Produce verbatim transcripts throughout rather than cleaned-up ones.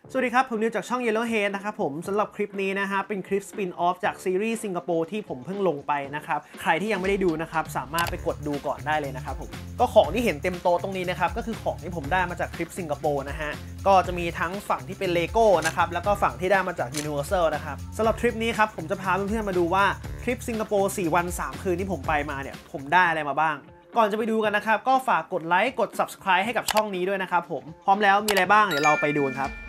สวัสดีครับผมนิวจากช่อง Yellowhead นะครับผมสำหรับคลิปนี้นะฮะเป็นคลิปสปินออฟจากซีรีส์สิงคโปร์ที่ผมเพิ่งลงไปนะครับใครที่ยังไม่ได้ดูนะครับสามารถไปกดดูก่อนได้เลยนะครับผมก็ของที่เห็นเต็มโต๊ะตรงนี้นะครับก็คือของที่ผมได้มาจากคลิปสิงคโปร์นะฮะก็จะมีทั้งฝั่งที่เป็นเลโก้นะครับแล้วก็ฝั่งที่ได้มาจาก Universal นะครับสำหรับทริปนี้ครับผมจะพาเพื่อนๆมาดูว่าทริปสิงคโปร์สี่วันสามคืนที่ผมไปมาเนี่ยผมได้อะไรมาบ้างก่อนจะไปดูกันนะครับก็ฝากกดไลค์กด ซับสไครบ์ ให้กับช่องนี้ด้วยนะครับผมพร้อมแล้วมีอะไรบ้างเดี๋ยวเราไปดูกันครับ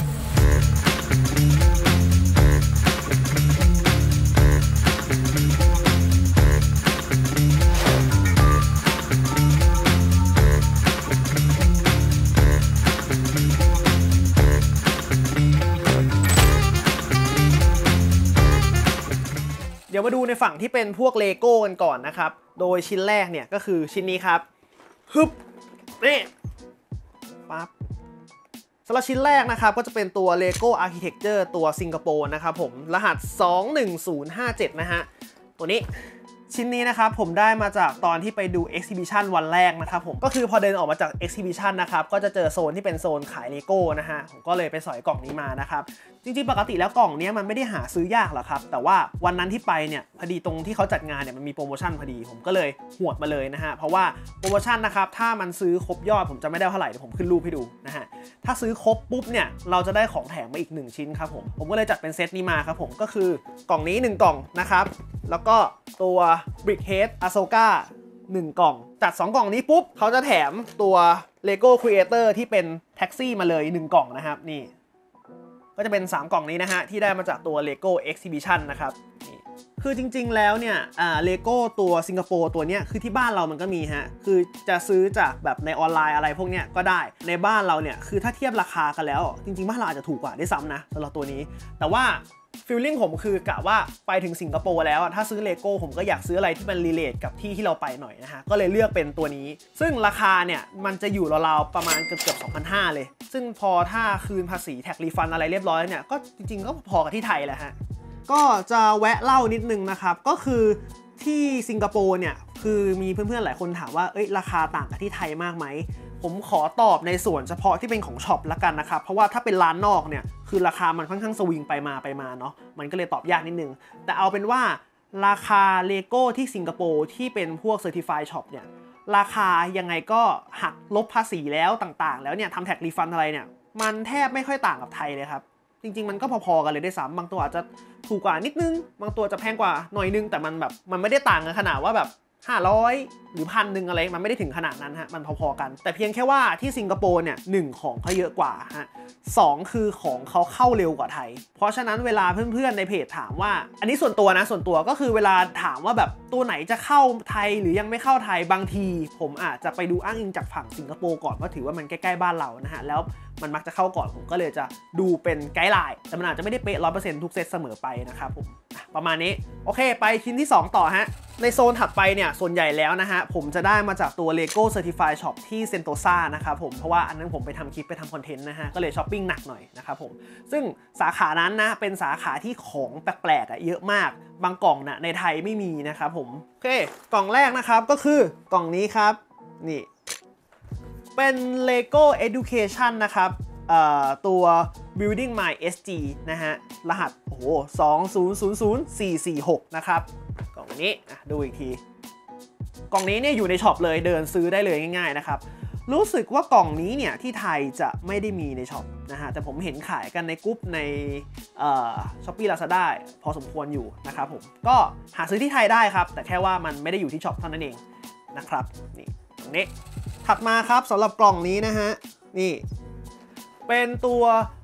เดี๋ยวมาดูในฝั่งที่เป็นพวกเลโก้กันก่อนนะครับโดยชิ้นแรกเนี่ยก็คือชิ้นนี้ครับฮึบนี่ปั๊บสำหรับชิ้นแรกนะครับก็จะเป็นตัว Lego Architecture ตัวสิงคโปร์นะครับผมรหัสสองหนึ่งศูนย์ห้าเจ็ดนะฮะตัวนี้ชิ้นนี้นะครับผมได้มาจากตอนที่ไปดู Exhibition วันแรกนะครับผมก็คือพอเดินออกมาจาก Exhibition นะครับก็จะเจอโซนที่เป็นโซนขายเลโก้นะฮะผมก็เลยไปสอยกล่องนี้มานะครับจริงๆปกติแล้วกล่องนี้มันไม่ได้หาซื้อยากหรอกครับแต่ว่าวันนั้นที่ไปเนี่ยพอดีตรงที่เขาจัดงานเนี่ยมันมีโปรโมชั่นพอดีผมก็เลยหวดมาเลยนะฮะเพราะว่าโปรโมชั่นนะครับถ้ามันซื้อครบยอดผมจะไม่ได้เท่าไหร่เดี๋ยวผมขึ้นรูปให้ดูนะฮะถ้าซื้อครบปุ๊บเนี่ยเราจะได้ของแถมมาอีกหนึ่งชิ้นครับผมผมก็เลยจัดเป็นเซตนี้มาครับผมก็คือกล่องนี้หนึ่งกล่องนะครับแล้วก็ตัว Brickhead Ahsoka หนึ่งกล่องจัดสองกล่องนี้ปุ๊บเขาจะแถมตัว Lego Creator ที่เป็นแท็กซี่มาเลยหนึ่งกล่องนะครับนี่ก็จะเป็นสามกล่องนี้นะฮะที่ได้มาจากตัว Lego Exhibition นะครับนี่คือจริงๆแล้วเนี่ยอ่า Lego ตัวสิงคโปร์ตัวเนี้ยคือที่บ้านเรามันก็มีฮะคือจะซื้อจากแบบในออนไลน์อะไรพวกเนี้ยก็ได้ในบ้านเราเนี่ยคือถ้าเทียบราคากันแล้วจริงๆบ้านเราอาจจะถูกกว่าได้ซ้ำนะสำหรับตัวนี้แต่ว่าฟีลลิ่งผมคือกะว่าไปถึงสิงคโปร์แล้วถ้าซื้อเลโก้ผมก็อยากซื้ออะไรที่มันรีเลทกับที่ที่เราไปหน่อยนะฮะก็เลยเลือกเป็นตัวนี้ซึ่งราคาเนี่ยมันจะอยู่ราวๆประมาณเกือบเกือบ สองพันห้าร้อย เลยซึ่งพอถ้าคืนภาษีแท็กรีฟันอะไรเรียบร้อยเนี่ยก็จริงๆก็พอกับที่ไทยแหละฮะก็จะแวะเล่านิดนึงนะครับก็คือที่สิงคโปร์เนี่ยคือมีเพื่อนๆหลายคนถามว่าเอ้ยราคาต่างกับที่ไทยมากไหมผมขอตอบในส่วนเฉพาะที่เป็นของช็อปละกันนะครับเพราะว่าถ้าเป็นร้านนอกเนี่ยคือราคามันค่อนข้างสวิงไปมาไปมาเนาะมันก็เลยตอบยากนิดนึงแต่เอาเป็นว่าราคาเลโก้ที่สิงคโปร์ที่เป็นพวก Certified Shop เนี่ยราคายังไงก็หักลบภาษีแล้วต่างๆแล้วเนี่ยทำแท็กรีฟันอะไรเนี่ยมันแทบไม่ค่อยต่างกับไทยเลยครับจริงๆมันก็พอๆกันเลยด้วยซ้ำบางตัวอาจจะถูกกว่านิดนึงบางตัวจะแพงกว่าหน่อยนึงแต่มันแบบมันไม่ได้ต่างกันขนาดว่าแบบห้าร้อยหรือพันหนึ่งอะไรมันไม่ได้ถึงขนาดนั้นฮะมันพอๆกันแต่เพียงแค่ว่าที่สิงคโปร์เนี่ยหนึ่งของเขาเยอะกว่าฮะสองคือของเขาเข้าเร็วกว่าไทยเพราะฉะนั้นเวลาเพื่อนๆในเพจถามว่าอันนี้ส่วนตัวนะส่วนตัวก็คือเวลาถามว่าแบบตัวไหนจะเข้าไทยหรือยังไม่เข้าไทยบางทีผมอาจจะไปดูอ้างอิงจากฝั่งสิงคโปร์ก่อนเพราะถือว่ามันใกล้ๆบ้านเรานะฮะแล้วมันมักจะเข้าก่อนผมก็เลยจะดูเป็นไกด์ไลน์แต่มันอาจจะไม่ได้เป๊ะ ร้อยเปอร์เซ็นต์ ทุกเซตเสมอไปนะครับผมประมาณนี้โอเคไปชิ้นที่สองต่อฮะในโซนถัดไปเนี่ยส่วนใหญ่แล้วนะฮะผมจะได้มาจากตัว Lego Certified Shop ที่ Sentosa นะครับผมเพราะว่าอันนั้นผมไปทำคลิปไปทำคอนเทนต์นะฮะก็เลยช้อปปิ้งหนักหน่อยนะครับผมซึ่งสาขานั้นนะเป็นสาขาที่ของแปลกๆเยอะมากบางกล่องนะในไทยไม่มีนะครับผมโอเคกล่องแรกนะครับก็คือกล่องนี้ครับนี่เป็น Lego Education นะครับตัว Building My เอส จี นะฮะรหัสโอ้โหสองศูนย์ศูนย์ศูนย์สี่สี่หกนะครับกล่องนี้ดูอีกทีกล่องนี้เนี่ยอยู่ในช็อปเลยเดินซื้อได้เลยง่ายๆนะครับรู้สึกว่ากล่องนี้เนี่ยที่ไทยจะไม่ได้มีในช็อปนะฮะแต่ผมเห็นขายกันในกรุ๊ปในช้อปปี้ ลาซาด้าพอสมควรอยู่นะครับผมก็หาซื้อที่ไทยได้ครับแต่แค่ว่ามันไม่ได้อยู่ที่ช็อปเท่านั้นเองนะครับนี่ตรงนี้ถัดมาครับสำหรับกล่องนี้นะฮะนี่เป็นตัว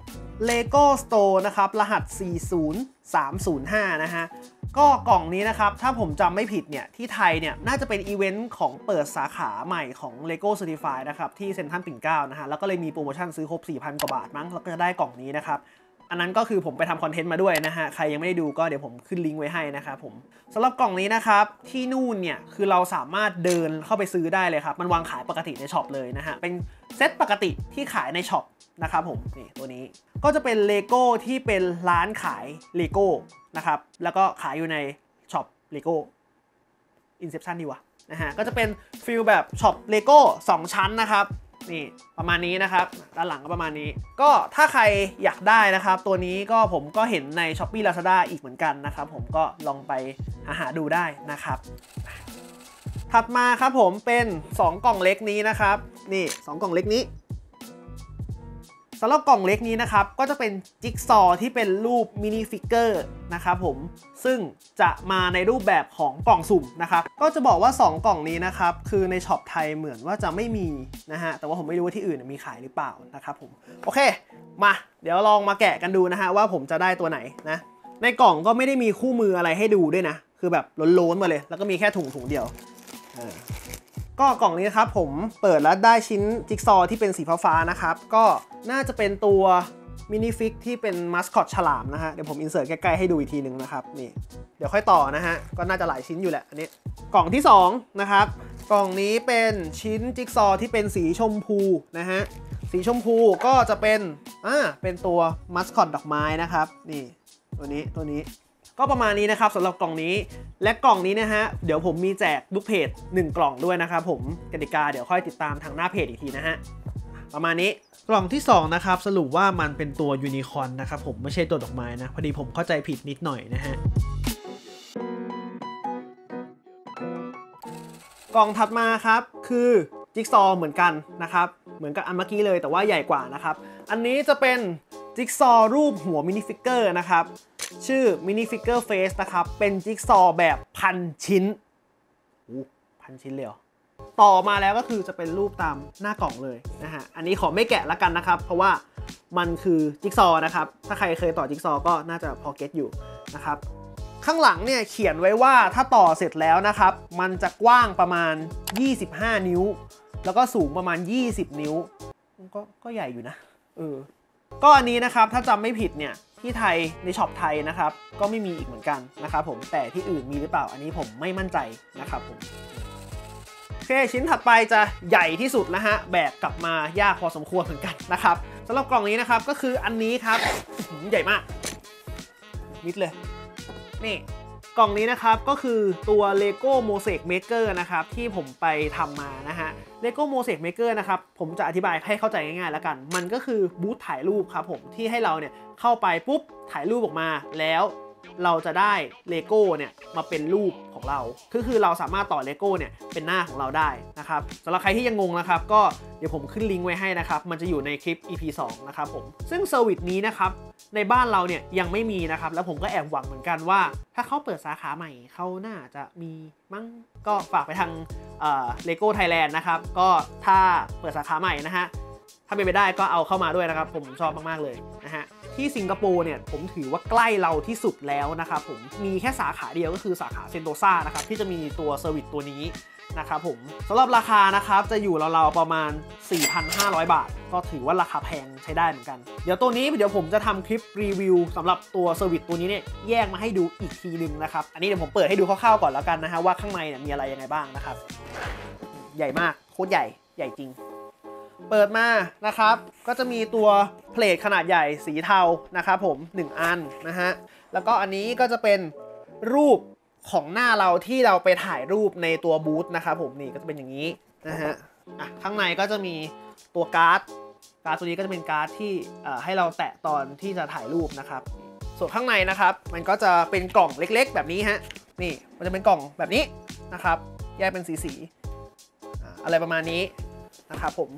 Lego Store นะครับรหัสสี่ศูนย์สามศูนย์ห้านะฮะก็กล่องนี้นะครับถ้าผมจำไม่ผิดเนี่ยที่ไทยเนี่ยน่าจะเป็นอีเวนต์ของเปิดสาขาใหม่ของ Lego Certified นะครับที่เซ็นทรัลปิ่นเกล้านะฮะแล้วก็เลยมีโปรโมชั่นซื้อครบ สี่พัน กว่าบาทมั้งแล้วก็จะได้กล่องนี้นะครับอันนั้นก็คือผมไปทำคอนเทนต์มาด้วยนะฮะใครยังไม่ได้ดูก็เดี๋ยวผมขึ้นลิงก์ไว้ให้นะครับผมสำหรับกล่องนี้นะครับที่นู่นเนี่ยคือเราสามารถเดินเข้าไปซื้อได้เลยครับมันวางขายปกติในช็อปเลยนะฮะเป็นเซตปกติที่ขายในช็อปนะครับผมนี่ตัวนี้ก็จะเป็นเลโก้ที่เป็นร้านขายเลโก้นะครับแล้วก็ขายอยู่ในช็อปเลโก้ Inception ดีวะนะฮะก็จะเป็นฟิลแบบช็อปเลโก้สองชั้นนะครับนี่ประมาณนี้นะครับด้านหลังก็ประมาณนี้ก็ถ้าใครอยากได้นะครับตัวนี้ก็ผมก็เห็นใน Shopee Lazada อีกเหมือนกันนะครับผมก็ลองไปหาหาดูได้นะครับถัดมาครับผมเป็นสองกล่องเล็กนี้นะครับนี่สองกล่องเล็กนี้สำหรับกล่องเล็กนี้นะครับก็จะเป็นจิ๊กซอว์ที่เป็นรูปมินิฟิกเกอร์นะครับผมซึ่งจะมาในรูปแบบของกล่องสุ่มนะครับก็จะบอกว่าสองกล่องนี้นะครับคือในช็อปไทยเหมือนว่าจะไม่มีนะฮะแต่ว่าผมไม่รู้ว่าที่อื่นมีขายหรือเปล่านะครับผมโอเคมาเดี๋ยวลองมาแกะกันดูนะฮะว่าผมจะได้ตัวไหนนะในกล่องก็ไม่ได้มีคู่มืออะไรให้ดูด้วยนะคือแบบโล้นๆมาเลยแล้วก็มีแค่ถุงถุงเดียวก็กล่องนี้นะครับผมเปิดแล้วได้ชิ้นจิ๊กซอว์ที่เป็นสีฟ้าๆนะครับก็น่าจะเป็นตัวมินิฟิกที่เป็นมัสคอตฉลามนะฮะเดี๋ยวผมอินเสิร์ตใกล้ๆให้ดูอีกทีหนึ่งนะครับนี่เดี๋ยวค่อยต่อนะฮะก็น่าจะหลายชิ้นอยู่แหละอันนี้กล่องที่สองนะครับกล่องนี้เป็นชิ้นจิ๊กซอว์ที่เป็นสีชมพูนะฮะสีชมพูก็จะเป็นอ่าเป็นตัวมัสคอตดอกไม้นะครับนี่ตัวนี้ตัวนี้ก็ประมาณนี้นะครับสำหรับกล่องนี้และกล่องนี้นะฮะเดี๋ยวผมมีแจกลูกเพจหนึ่งกล่องด้วยนะครับผมกติกาเดี๋ยวค่อยติดตามทางหน้าเพจอีกทีนะฮะประมาณนี้กล่องที่สองนะครับสรุปว่ามันเป็นตัวยูนิคอร์นนะครับผมไม่ใช่ตัวดอกไม้นะพอดีผมเข้าใจผิดนิดหน่อยนะฮะกล่องถัดมาครับคือจิ๊กซอว์เหมือนกันนะครับเหมือนกับอันเมื่อกี้เลยแต่ว่าใหญ่กว่านะครับอันนี้จะเป็นจิ๊กซอว์รูปหัวมินิฟิกเกอร์นะครับชื่อมินิฟิกเกอร์เฟสนะครับเป็นจิ๊กซอว์แบบพันชิ้นอู้พันชิ้นเลยเหรอต่อมาแล้วก็คือจะเป็นรูปตามหน้ากล่องเลยนะฮะอันนี้ขอไม่แกะละกันนะครับเพราะว่ามันคือจิ๊กซอว์นะครับถ้าใครเคยต่อจิ๊กซอว์ก็น่าจะพอเก็ตอยู่นะครับข้างหลังเนี่ยเขียนไว้ว่าถ้าต่อเสร็จแล้วนะครับมันจะกว้างประมาณยี่สิบห้านิ้วแล้วก็สูงประมาณยี่สิบนิ้วก็ก็ใหญ่อยู่นะเออก็อันนี้นะครับถ้าจำไม่ผิดเนี่ยที่ไทยในช็อปไทยนะครับก็ไม่มีอีกเหมือนกันนะครับผมแต่ที่อื่นมีหรือเปล่าอันนี้ผมไม่มั่นใจนะครับผมโอเคชิ้นถัดไปจะใหญ่ที่สุดนะฮะแบกกลับมายากพอสมควรเหมือนกันนะครับสำหรับกล่องนี้นะครับก็คืออันนี้ครับใหญ่มากมิดเลยนี่กล่องนี้นะครับก็คือตัว Lego Mosaic Maker นะครับที่ผมไปทำมานะฮะ Lego Mosaic Maker นะครับผมจะอธิบายให้เข้าใจง่ายๆแล้วกันมันก็คือบูธถ่ายรูปครับผมที่ให้เราเนี่ยเข้าไปปุ๊บถ่ายรูปออกมาแล้วเราจะได้เลโก้เนี่ยมาเป็นรูปของเราคือคือเราสามารถต่อเลโก้เนี่ยเป็นหน้าของเราได้นะครับสำหรับใครที่ยังงงนะครับก็เดี๋ยวผมขึ้นลิงก์ไว้ให้นะครับมันจะอยู่ในคลิป อี พี สองนะครับผมซึ่งเซอร์วิสนี้นะครับในบ้านเราเนี่ยยังไม่มีนะครับแล้วผมก็แอบหวังเหมือนกันว่าถ้าเขาเปิดสาขาใหม่เขาน่าจะมีมั้งก็ฝากไปทางเลโก้ไทยแลนด์นะครับก็ถ้าเปิดสาขาใหม่นะฮะถ้าเป็นไปได้ก็เอาเข้ามาด้วยนะครับผมชอบมากๆเลยนะฮะที่สิงคโปร์เนี่ยผมถือว่าใกล้เราที่สุดแล้วนะครับผมมีแค่สาขาเดียวก็คือสาขาเซนโตซานะครับที่จะมีตัวเซอร์วิสตัวนี้นะครับผมสำหรับราคานะครับจะอยู่ราวๆประมาณ สี่พันห้าร้อย บาทก็ถือว่าราคาแพงใช้ได้เหมือนกันเดี๋ยวตัวนี้เดี๋ยวผมจะทำคลิปรีวิวสำหรับตัวเซอร์วิสตัวนี้เนี่ยแยกมาให้ดูอีกทีนึงนะครับอันนี้เดี๋ยวผมเปิดให้ดูคร่าวๆก่อนแล้วกันนะฮะว่าข้างในเนี่ยมีอะไรยังไงบ้างนะครับใหญ่มากโคตรใหญ่ใหญ่จริงเปิดมานะครับก็จะมีตัวเพลทขนาดใหญ่สีเทานะครับผมหนึ่งอันนะฮะแล้วก็อันนี้ก็จะเป็นรูปของหน้าเราที่เราไปถ่ายรูปในตัวบูธนะครับผมนี่ก็จะเป็นอย่างนี้นะฮะอ่ะข้างในก็จะมีตัวการ์ดการ์ดตัวนี้ก็จะเป็นการ์ดที่ให้เราแตะตอนที่จะถ่ายรูปนะครับส่วนข้างในนะครับมันก็จะเป็นกล่องเล็กๆแบบนี้ฮะนี่มันจะเป็นกล่องแบบนี้นะครับแยกเป็นสีๆอะไรประมาณนี้นะครับผม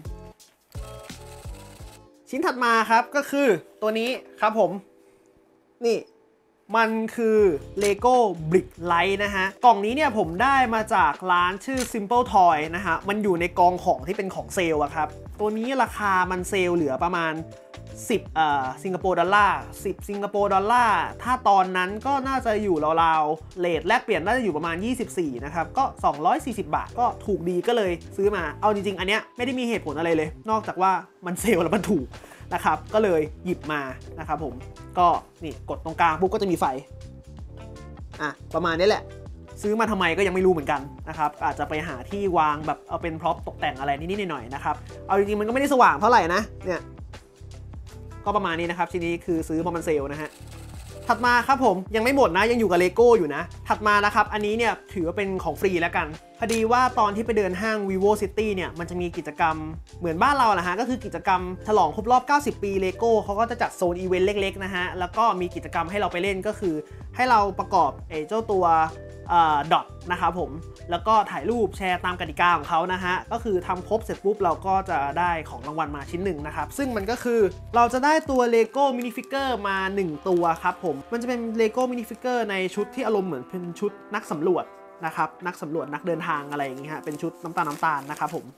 ชิ้นถัดมาครับก็คือตัวนี้ครับผมนี่มันคือ Lego Brick Light นะฮะกล่องนี้เนี่ยผมได้มาจากร้านชื่อ Simple Toy นะฮะมันอยู่ในกองของที่เป็นของเซลล์อะครับตัวนี้ราคามันเซลล์เหลือประมาณสิบเอ่อสิงคโปร์ดอลลาร์สิบสิงคโปร์ดอลลาร์ถ้าตอนนั้นก็น่าจะอยู่ราวๆเรทแลกเปลี่ยนน่าจะอยู่ประมาณยี่สิบสี่นะครับก็สองร้อยสี่สิบบาทก็ถูกดีก็เลยซื้อมาเอาจริงๆอันเนี้ยไม่ได้มีเหตุผลอะไรเลยนอกจากว่ามันเซลล์แล้วมันถูกนะครับก็เลยหยิบมานะครับผมก็นี่กดตรงกลางปุ๊บก็จะมีไฟอ่ะประมาณนี้แหละซื้อมาทำไมก็ยังไม่รู้เหมือนกันนะครับอาจจะไปหาที่วางแบบเอาเป็นพร็อพตกแต่งอะไรนิดๆหน่อยๆนะครับเอาจริงๆมันก็ไม่ได้สว่างเท่าไหร่นะเนี่ยก็ประมาณนี้นะครับชิ้นนี้คือซื้อเพราะมันเซลล์นะฮะถัดมาครับผมยังไม่หมดนะยังอยู่กับเลโก้อยู่นะถัดมานะครับอันนี้เนี่ยถือว่าเป็นของฟรีแล้วกันพอดีว่าตอนที่ไปเดินห้าง vivo city เนี่ยมันจะมีกิจกรรมเหมือนบ้านเราแหละฮะก็คือกิจกรรมฉลองครบรอบเก้าสิบปีเลโก้เขาก็จะจัดโซนอีเวนต์เล็กๆนะฮะแล้วก็มีกิจกรรมให้เราไปเล่นก็คือให้เราประกอบไอ้เจ้าตัวดอทนะครับผมแล้วก็ถ่ายรูปแชร์ตามกติกาของเขานะฮะก็คือทำครบเสร็จปุ๊บเราก็จะได้ของรางวัลมาชิ้นหนึ่งนะครับซึ่งมันก็คือเราจะได้ตัวเลโก้มินิฟิกเกอร์มาหนึ่งตัวครับผมมันจะเป็นเลโก้มินิฟิกเกอร์ในชุดที่อารมณ์เหมือนเป็นชุดนักสำรวจนะครับนักสำรวจนักเดินทางอะไรอย่างเงี้ยฮะเป็นชุดน้ำตาลน้ำตาลนะครับผม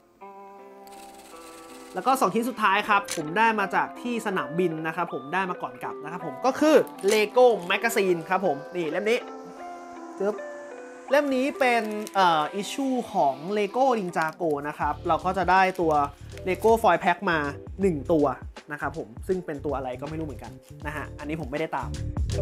แล้วก็สองชิ้นสุดท้ายครับผมได้มาจากที่สนามบินนะครับผมได้มาก่อนกลับนะครับผมก็คือเลโก้แมกกาซีนครับผมนี่เล่มนี้จึ๊บเล่มนี้เป็นเอ่ออิชชูของ Lego Ninjago นะครับเราก็จะได้ตัว Lego Foil Pack มาหนึ่งตัวนะครับผมซึ่งเป็นตัวอะไรก็ไม่รู้เหมือนกันนะฮะอันนี้ผมไม่ได้ตาม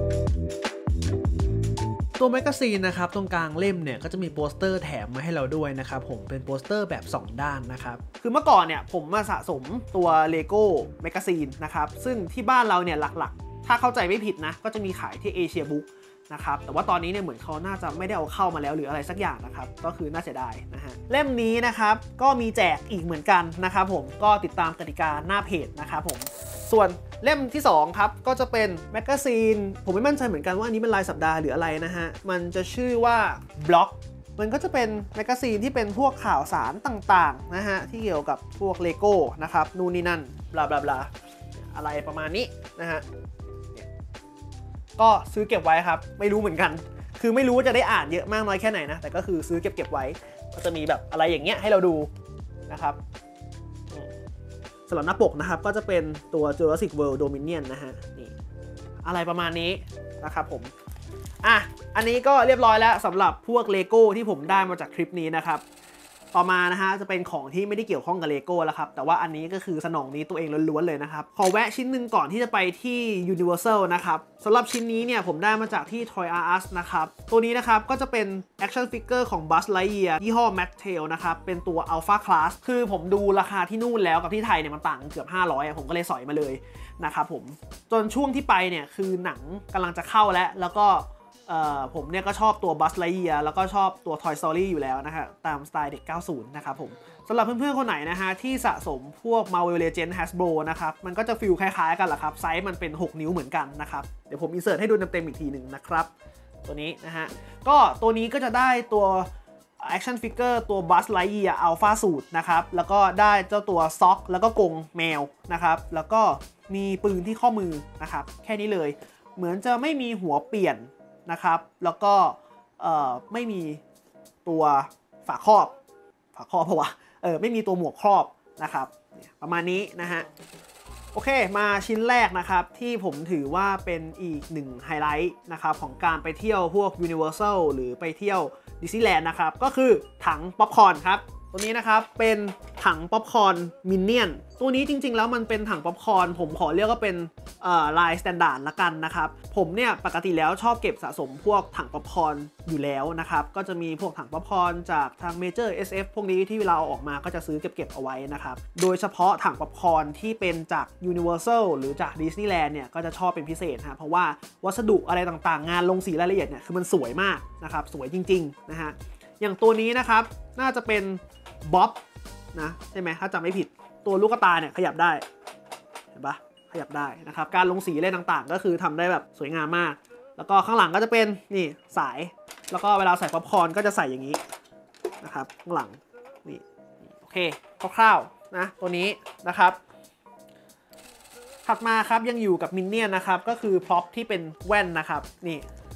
ตัวแมกกาซีนนะครับตรงกลางเล่มเนี่ยก็จะมีโปสเตอร์แถมมาให้เราด้วยนะครับผมเป็นโปสเตอร์แบบสองด้านนะครับคือเมื่อก่อนเนี่ยผมมาสะสมตัว Lego แมกกาซีนนะครับซึ่งที่บ้านเราเนี่ยหลักๆถ้าเข้าใจไม่ผิดนะก็จะมีขายที่เอเชียบุ๊กนะครับแต่ว่าตอนนี้เนี่ยเหมือนเขาน่าจะไม่ได้เอาเข้ามาแล้วหรืออะไรสักอย่างนะครับก็คือน่าเสียดายนะฮะเล่มนี้นะครับก็มีแจกอีกเหมือนกันนะครับผมก็ติดตามกติกาหน้าเพจนะครับผมส่วนเล่มที่สองครับก็จะเป็นแมกกาซีนผมไม่มั่นใจเหมือนกันว่าอันนี้เป็นรายสัปดาห์หรืออะไรนะฮะมันจะชื่อว่าบล็อกมันก็จะเป็นแมกกาซีนที่เป็นพวกข่าวสารต่างๆนะฮะที่เกี่ยวกับพวกเลโก้นะครับนู่นนี่นั่นบลาบลาบลาอะไรประมาณนี้นะฮะก็ซื้อเก็บไว้ครับไม่รู้เหมือนกันคือไม่รู้ว่าจะได้อ่านเยอะมากน้อยแค่ไหนนะแต่ก็คือซื้อเก็บเก็บไว้ก็จะมีแบบอะไรอย่างเงี้ยให้เราดูนะครับสำหรับหน้าปกนะครับก็จะเป็นตัว Jurassic World Dominion นะฮะนี่อะไรประมาณนี้นะครับผมอ่ะอันนี้ก็เรียบร้อยแล้วสำหรับพวกเลโก้ที่ผมได้มาจากคลิปนี้นะครับต่อมานะฮะจะเป็นของที่ไม่ได้เกี่ยวข้องกับเลโก้แล้วครับแต่ว่าอันนี้ก็คือสนองนี้ตัวเองล้วนๆเลยนะครับขอแวะชิ้นหนึ่งก่อนที่จะไปที่ Universal นะครับสำหรับชิ้นนี้เนี่ยผมได้มาจากที่ Toys R Us นะครับตัวนี้นะครับก็จะเป็น Action Figure ของ Buzz Lightyear ยี่ห้อ Mattel นะครับเป็นตัว Alpha Class คือผมดูราคาที่นู่นแล้วกับที่ไทยเนี่ยมันต่างเกือบห้าร้อยอ่ะผมก็เลยสอยมาเลยนะครับผมจนช่วงที่ไปเนี่ยคือหนังกำลังจะเข้าแล้วแล้วก็ผมเนี่ยก็ชอบตัว Buzz Lightyear แล้วก็ชอบตัว Toy Story อยู่แล้วนะครับตามสไตล์เด็กเก้าสิบนะครับผมสำหรับเพื่อนๆคนไหนนะฮะที่สะสมพวก Marvel Legends Hasbro นะครับมันก็จะฟีลคล้ายๆกันแหละครับไซส์มันเป็นหกนิ้วเหมือนกันนะครับเดี๋ยวผมอินเสิร์ตให้ดูเต็มๆอีกทีหนึ่งนะครับตัวนี้นะฮะก็ตัวนี้ก็จะได้ตัว Action Figure ตัว Buzz Lightyear Alpha Suit นะครับแล้วก็ได้เจ้าตัวซ็อกแล้วก็กรงแมวนะครับแล้วก็มีปืนที่ข้อมือนะครับแค่นี้เลยเหมือนจะไม่มีหัวเปลี่ยนนะครับแล้วก็ไม่มีตัวฝาครอบฝาครอบเพราะว่าเออไม่มีตัวหมวกครอบนะครับประมาณนี้นะฮะโอเคมาชิ้นแรกนะครับที่ผมถือว่าเป็นอีกหนึ่งไฮไลท์นะครับของการไปเที่ยวพวก Universal หรือไปเที่ยวดิสนีย์แลนด์นะครับก็คือถังป๊อปคอร์นครับตัวนี้นะครับเป็นถังป๊อปคอร์นมินเนี่ยนตัวนี้จริงๆแล้วมันเป็นถังป๊อปคอร์นผมขอเรียกว่าเป็นลายสแตนดาร์ดละกันนะครับผมเนี่ยปกติแล้วชอบเก็บสะสมพวกถังป๊อปคอร์นอยู่แล้วนะครับก็จะมีพวกถังป๊อปคอร์นจากทางเมเจอร์ เอส เอฟ พวกนี้ที่เวลาเอาออกมาก็จะซื้อเก็บๆเอาไว้นะครับโดยเฉพาะถังป๊อปคอร์นที่เป็นจาก Universal หรือจาก Disneyland เนี่ยก็จะชอบเป็นพิเศษฮะเพราะว่าวัสดุอะไรต่างๆงานลงสีรายละเอียดเนี่ยคือมันสวยมากนะครับสวยจริงๆนะฮะอย่างตัวนี้นะครับน่าจะเป็นบ๊อบนะใช่ไหมถ้าจำไม่ผิดตัวลูกตาเนี่ยขยับได้เห็นปะขยับได้นะครับการลงสีอะไรต่างๆก็คือทำได้แบบสวยงามมากแล้วก็ข้างหลังก็จะเป็นนี่สายแล้วก็เวลาใส่ป๊อปคอร์นก็จะใส่อย่างนี้นะครับข้างหลังนี่โอเคคร่าวๆนะตัวนี้นะครับถัดมาครับยังอยู่กับมินเนี่ยนนะครับก็คือพร็อพที่เป็นแว่นนะครับนี่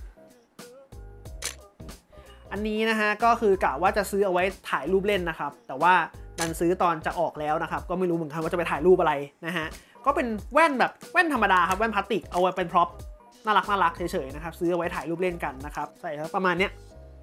อันนี้นะฮะก็คือกะว่าจะซื้อเอาไว้ถ่ายรูปเล่นนะครับแต่ว่าดันซื้อตอนจะออกแล้วนะครับก็ไม่รู้เหมือนกันว่าจะไปถ่ายรูปอะไรนะฮะก็เป็นแว่นแบบแว่นธรรมดาครับแว่นพลาสติกเอาไว้เป็นพร็อพน่ารักน่ารักเฉยๆนะครับซื้อเอาไว้ถ่ายรูปเล่นกันนะครับใส่ประมาณเนี้ย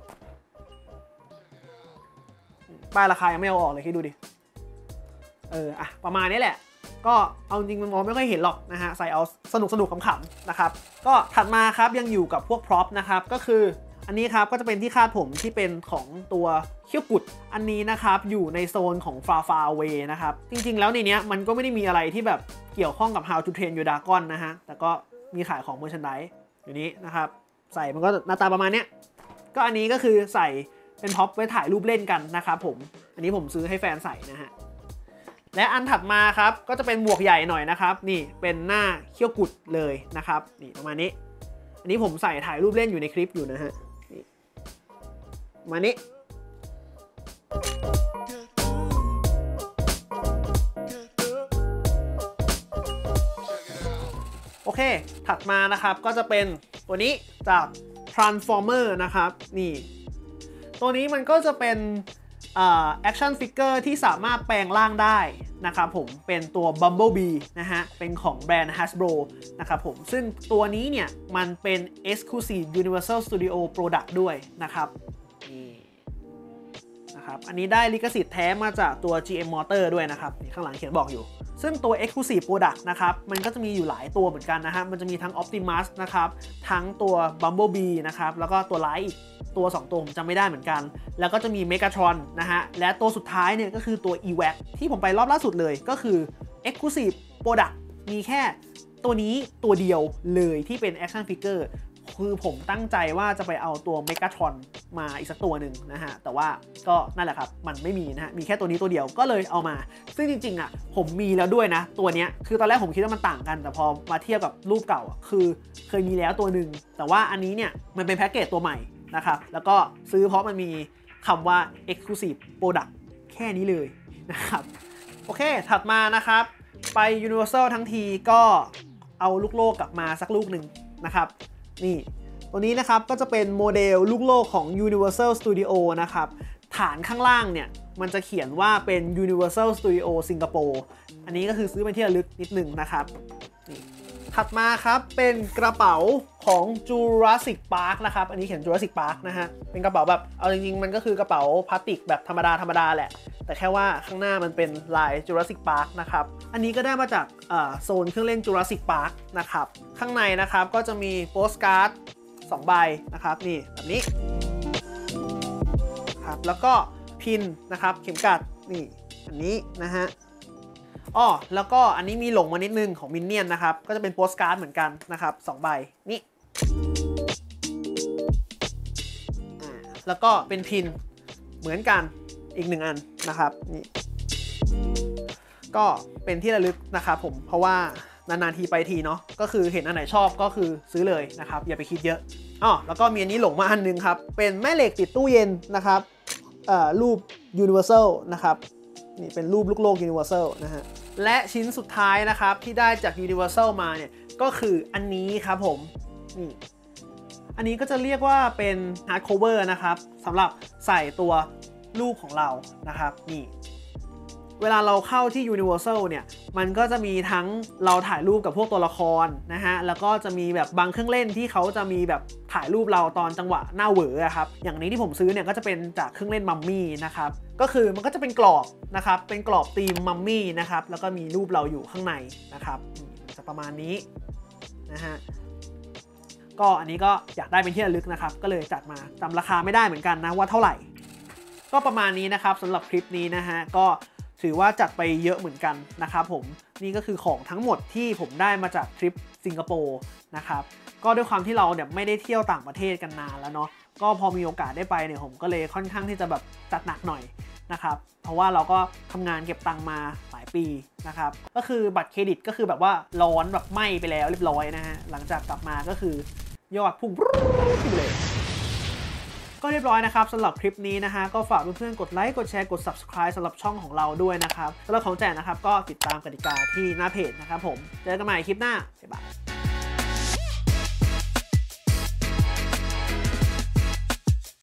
ป้ายราคายังไม่เอาออกเลยคิดดูดิเอออะประมาณนี้แหละก็เอาจริงมันมองไม่ค่อยเห็นหรอกนะฮะใส่เอาสนุกสนุกขำๆนะครับก็ถัดมาครับยังอยู่กับพวกพร็อพนะครับก็คืออันนี้ครับก็จะเป็นที่คาดผมที่เป็นของตัวเขี้ยวกุดอันนี้นะครับอยู่ในโซนของ Far Far Away นะครับจริงๆแล้วในนี้มันก็ไม่ได้มีอะไรที่แบบเกี่ยวข้องกับ How to Train Your Dragon นะฮะแต่ก็มีขายของ Merchandise อยู่นี้นะครับใส่มันก็หน้าตาประมาณเนี้ยก็อันนี้ก็คือใส่เป็นพ็อปไว้ถ่ายรูปเล่นกันนะครับผมอันนี้ผมซื้อให้แฟนใส่นะฮะและอันถัดมาครับก็จะเป็นหมวกใหญ่หน่อยนะครับนี่เป็นหน้าเขี้ยวกุดเลยนะครับนี่ประมาณนี้อันนี้ผมใส่ถ่ายรูปเล่นอยู่ในคลิปอยู่นะฮะนี่มานี้โอเคถัดมานะครับก็จะเป็นตัวนี้จาก Transformer นะครับนี่ตัวนี้มันก็จะเป็นแอคชั่นฟิกเกอร์ที่สามารถแปลงร่างได้นะครับผมเป็นตัว Bumblebee นะฮะเป็นของแบรนด์ Hasbro นะครับผมซึ่งตัวนี้เนี่ยมันเป็น Exclusive Universal Studio Product ด้วยนะครับนี่นะครับอันนี้ได้ลิขสิทธิ์แท้มาจากตัว จี เอ็ม Motor ด้วยนะครับข้างหลังเขียนบอกอยู่ซึ่งตัว Exclusive Product นะครับมันก็จะมีอยู่หลายตัวเหมือนกันนะฮะมันจะมีทั้ง Optimus นะครับทั้งตัว Bumblebee นะครับแล้วก็ตัวไลท์อีกตัวสองตัวผมจำไม่ได้เหมือนกันแล้วก็จะมี Megatron นะฮะและตัวสุดท้ายเนี่ยก็คือตัว อี แวค ที่ผมไปรอบล่าสุดเลยก็คือ Exclusive Product มีแค่ตัวนี้ตัวเดียวเลยที่เป็น Action Figure คือผมตั้งใจว่าจะไปเอาตัว Megatron มาอีกสักตัวหนึ่งนะฮะแต่ว่าก็นั่นแหละครับมันไม่มีนะฮะมีแค่ตัวนี้ตัวเดียวก็เลยเอามาซึ่งจริงๆอ่ะผมมีแล้วด้วยนะตัวเนี้ยคือตอนแรกผมคิดว่ามันต่างกันแต่พอมาเทียบกับรูปเก่าอ่ะคือเคยมีแล้วตัวหนึ่งแต่ว่าอันนี้เนี่ยมันเป็นแพ็กเกจตัวใหม่นะครับแล้วก็ซื้อเพราะมันมีคำว่า Exclusive Product แค่นี้เลยนะครับโอเคถัดมานะครับไป Universal ทั้งทีก็เอาลูกโลกกลับมาสักลูกหนึ่งนะครับนี่ตัวนี้นะครับก็จะเป็นโมเดลลูกโลกของ Universal Studio นะครับฐานข้างล่างเนี่ยมันจะเขียนว่าเป็น Universal Studio Singapore อันนี้ก็คือซื้อเป็นที่ระลึกนิดหนึ่งนะครับนี่ถัดมาครับเป็นกระเป๋าของ Jurassic Park นะครับอันนี้เขียน Jurassic Park นะฮะเป็นกระเป๋าแบบเอาจริงๆมันก็คือกระเป๋าพลาสติกแบบธรรมดาธรรมดาแหละแต่แค่ว่าข้างหน้ามันเป็นลาย Jurassic Park นะครับอันนี้ก็ได้มาจากโซนเครื่องเล่น Jurassic Park นะครับข้างในนะครับก็จะมีโปสการ์ดสองใบนะครับนี่แบบนี้ครับแล้วก็พินนะครับเข็มกลัดนี่อันนี้นะฮะอ้อแล้วก็อันนี้มีหลงมานิดนึงของมินเนี่ยนนะครับก็จะเป็นโปสการ์ดเหมือนกันนะครับสองใบนี่แล้วก็เป็นพินเหมือนกันอีกหนึ่งอันนะครับนี่ก็เป็นที่ระลึกนะครับผมเพราะว่านานๆทีไปทีเนาะก็คือเห็นอันไหนชอบก็คือซื้อเลยนะครับอย่าไปคิดเยอะอ๋อแล้วก็มีอันนี้หลงมาอันนึงครับเป็นแม่เหล็กติดตู้เย็นนะครับเอ่อรูป Universal นะครับนี่เป็นรูปลูกโลก Universal นะฮะและชิ้นสุดท้ายนะครับที่ได้จาก Universal มาเนี่ยก็คืออันนี้ครับผมนี่อันนี้ก็จะเรียกว่าเป็น hard cover นะครับสำหรับใส่ตัวรูปของเรานะครับนี่เวลาเราเข้าที่ Universal เนี่ยมันก็จะมีทั้งเราถ่ายรูปกับพวกตัวละครนะฮะแล้วก็จะมีแบบบางเครื่องเล่นที่เขาจะมีแบบถ่ายรูปเราตอนจังหวะหน้าเหวอครับอย่างนี้ที่ผมซื้อเนี่ยก็จะเป็นจากเครื่องเล่นมัมมี่นะครับก็คือมันก็จะเป็นกรอบนะครับเป็นกรอบธีมมัมมี่นะครับแล้วก็มีรูปเราอยู่ข้างในนะครับจะประมาณนี้นะฮะก็อันนี้ก็อยากได้เป็นที่ระลึกนะครับก็เลยจัดมาจำราคาไม่ได้เหมือนกันนะว่าเท่าไหร่ก็ประมาณนี้นะครับสำหรับคลิปนี้นะฮะก็ถือว่าจัดไปเยอะเหมือนกันนะครับผมนี่ก็คือของทั้งหมดที่ผมได้มาจากทริปสิงคโปร์นะครับก็ด้วยความที่เราเนี่ยไม่ได้เที่ยวต่างประเทศกันนานแล้วเนาะก็พอมีโอกาสได้ไปเนี่ยผมก็เลยค่อนข้างที่จะแบบจัดหนักหน่อยนะครับเพราะว่าเราก็ทำงานเก็บตังค์มาหลายปีนะครับก็คือบัตรเครดิตก็คือแบบว่าร้อนแบบไหม้ไปแล้วเรียบร้อยนะฮะหลังจากกลับมาก็คือยอดพุ่งเลยก็เรียบร้อยนะครับสำหรับคลิปนี้นะฮะก็ฝากเพื่อนๆกดไลค์กดแชร์กด ซับสไครบ์ สำหรับช่องของเราด้วยนะครับสำหรับของแจกนะครับก็ติดตามกติกาที่หน้าเพจนะครับผมเจอกันใหม่คลิปหน้าบ๊ายบาย